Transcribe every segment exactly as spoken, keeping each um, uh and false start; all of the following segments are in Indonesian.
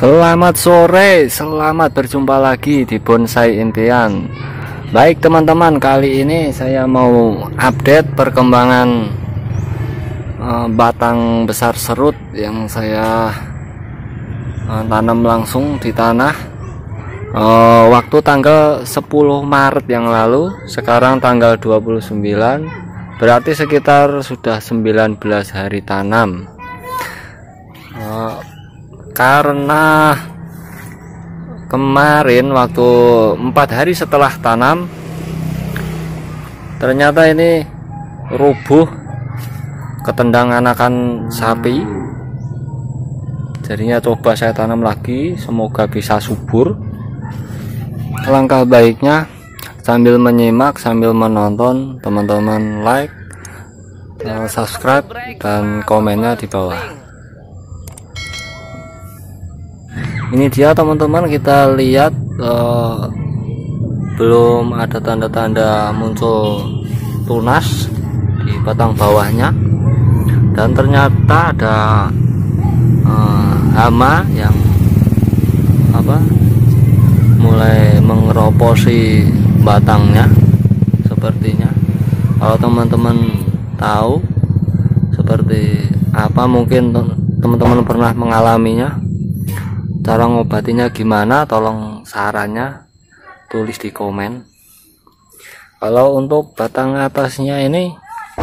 Selamat sore, selamat berjumpa lagi di Bonsai Impian. Baik teman-teman, kali ini saya mau update perkembangan uh, batang besar serut yang saya uh, tanam langsung di tanah uh, waktu tanggal sepuluh Maret yang lalu. Sekarang tanggal dua puluh sembilan, berarti sekitar sudah sembilan belas hari tanam. uh, Karena kemarin waktu empat hari setelah tanam, ternyata ini rubuh, ketendang anakan sapi. Jadinya coba saya tanam lagi, semoga bisa subur. Langkah baiknya sambil menyimak, sambil menonton, teman-teman like, subscribe, dan komennya di bawah. Ini dia teman-teman, kita lihat uh, belum ada tanda-tanda muncul tunas di batang bawahnya, dan ternyata ada uh, hama yang apa mulai mengeroposi batangnya sepertinya. Kalau teman-teman tahu seperti apa, mungkin teman-teman pernah mengalaminya, cara ngobatinya gimana, tolong sarannya tulis di komen. Kalau untuk batang atasnya ini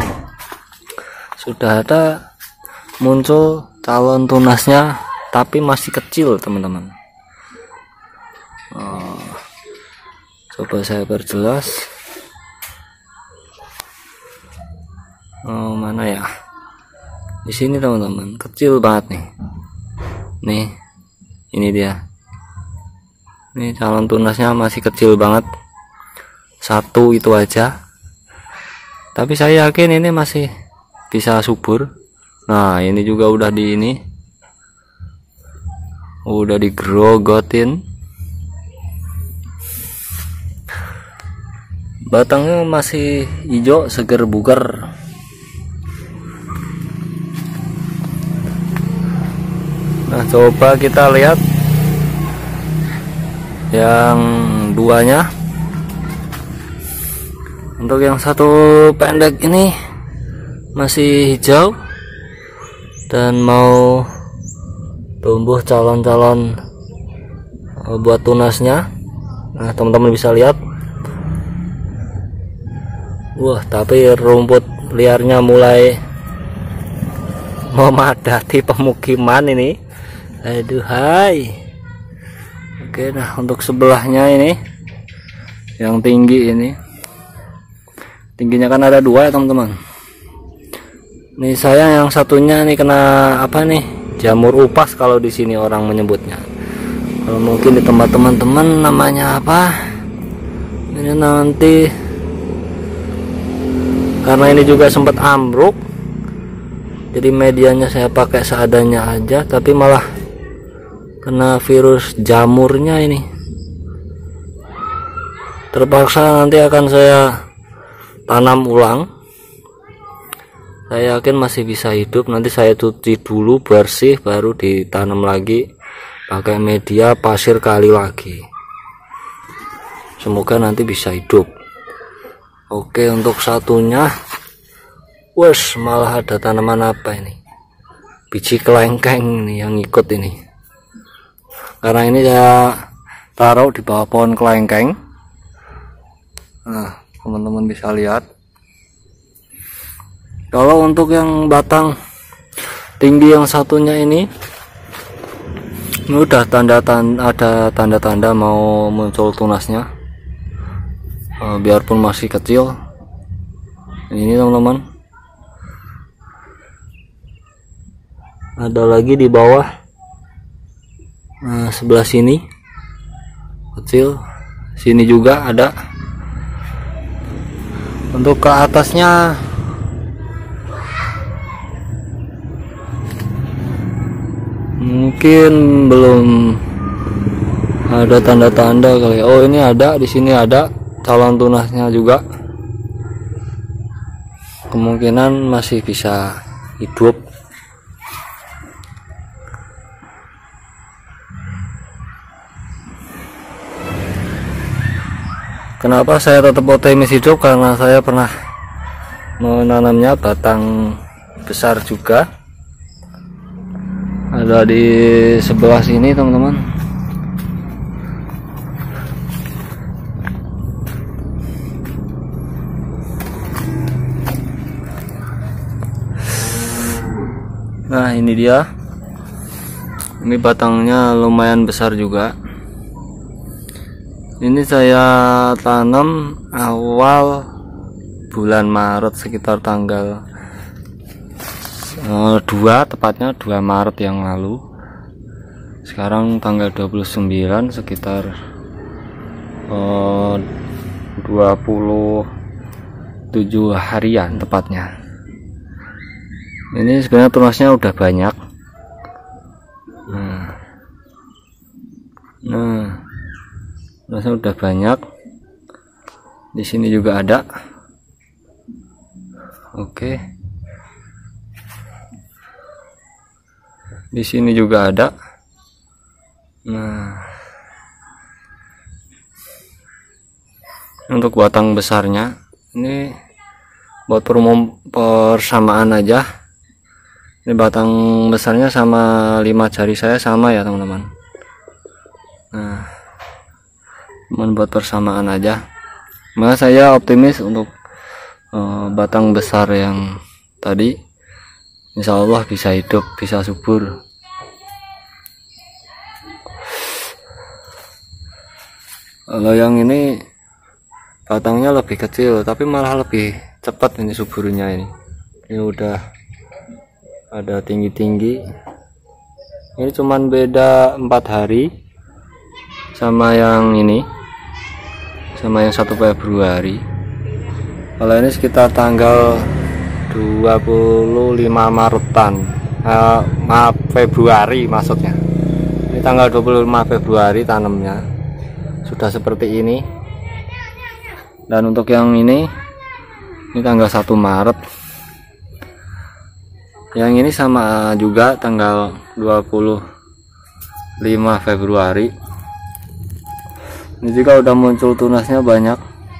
sudah ada muncul calon tunasnya, tapi masih kecil teman-teman. Oh, coba saya perjelas. Oh, mana ya? Di sini teman-teman, kecil banget nih. Nih. Ini dia, ini calon tunasnya masih kecil banget, satu itu aja, tapi saya yakin ini masih bisa subur. Nah, ini juga udah di ini udah digerogotin, batangnya masih hijau seger bugar. Nah, coba kita lihat yang duanya. Untuk yang satu pendek ini masih hijau dan mau tumbuh calon-calon buat tunasnya. Nah, teman-teman bisa lihat. Wah, tapi rumput liarnya mulai memadati pemukiman ini. Aduh hai. Oke, nah untuk sebelahnya ini yang tinggi ini, tingginya kan ada dua ya teman-teman. Nih saya yang satunya nih kena apa nih, jamur upas kalau di sini orang menyebutnya. Kalau mungkin di tempat teman-teman namanya apa, ini nanti karena ini juga sempat ambruk, jadi medianya saya pakai seadanya aja, tapi malah kena virus jamurnya ini. Terpaksa nanti akan saya tanam ulang. Saya yakin masih bisa hidup. Nanti saya cuci dulu bersih, baru ditanam lagi pakai media pasir kali lagi. Semoga nanti bisa hidup. Oke, untuk satunya, wes malah ada tanaman apa ini? Biji kelengkeng nih yang ikut ini. Karena ini saya taruh di bawah pohon kelengkeng. Nah, teman-teman bisa lihat. Kalau untuk yang batang tinggi yang satunya ini, ini udah tanda-tanda, ada tanda-tanda mau muncul tunasnya. Uh, biarpun masih kecil. Ini teman-teman. Ada lagi di bawah. Nah, sebelah sini kecil, sini juga ada. Untuk ke atasnya mungkin belum ada tanda-tanda kali. Oh, ini ada, di sini ada calon tunasnya juga. Kemungkinan masih bisa hidup. Kenapa saya tetap optimis hidup? Karena saya pernah menanamnya batang besar juga. Ada di sebelah sini teman-teman. Nah ini dia. Ini batangnya lumayan besar juga. Ini saya tanam awal bulan Maret, sekitar tanggal uh, dua, tepatnya dua Maret yang lalu. Sekarang tanggal dua puluh sembilan, sekitar uh, dua puluh tujuh harian tepatnya. Ini sebenarnya tunasnya udah banyak. Nah, nah tunasnya udah banyak. Di sini juga ada. Oke. Di sini juga ada. Nah, untuk batang besarnya ini buat persamaan aja. Ini batang besarnya sama lima jari saya sama ya teman-teman. Nah, membuat persamaan aja. Maka saya optimis untuk uh, batang besar yang tadi, insya Allah bisa hidup, bisa subur. Kalau yang ini batangnya lebih kecil, tapi malah lebih cepat ini suburnya ini. Ini udah ada tinggi-tinggi. Ini cuman beda empat hari sama yang ini, sama yang satu Februari. Kalau ini sekitar tanggal dua puluh lima Maretan, uh, maaf Februari maksudnya. Ini tanggal dua puluh lima Februari tanamnya sudah seperti ini. Dan untuk yang ini, ini tanggal satu Maret. Yang ini sama juga tanggal dua puluh lima Februari. Ini juga udah muncul tunasnya banyak.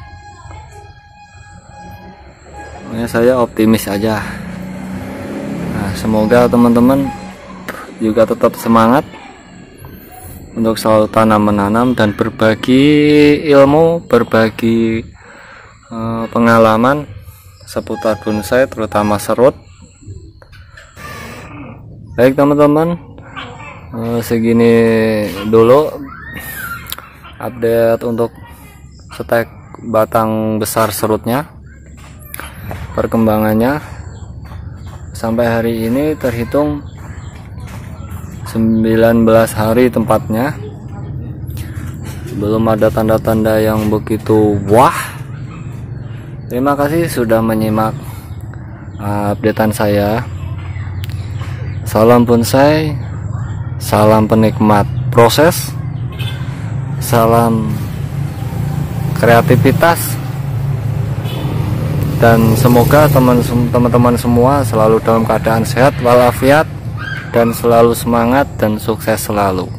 Makanya saya optimis aja. Nah, semoga teman-teman juga tetap semangat untuk selalu tanam menanam dan berbagi ilmu, berbagi uh, pengalaman seputar bonsai, terutama serut. Baik teman-teman, uh, segini dulu update untuk stek batang besar serutnya, perkembangannya sampai hari ini terhitung sembilan belas hari tempatnya. Belum ada tanda-tanda yang begitu wah. Terima kasih sudah menyimak updatean saya. Salam bonsai, salam penikmat proses, salam kreativitas, dan semoga teman-teman semua selalu dalam keadaan sehat walafiat dan selalu semangat dan sukses selalu.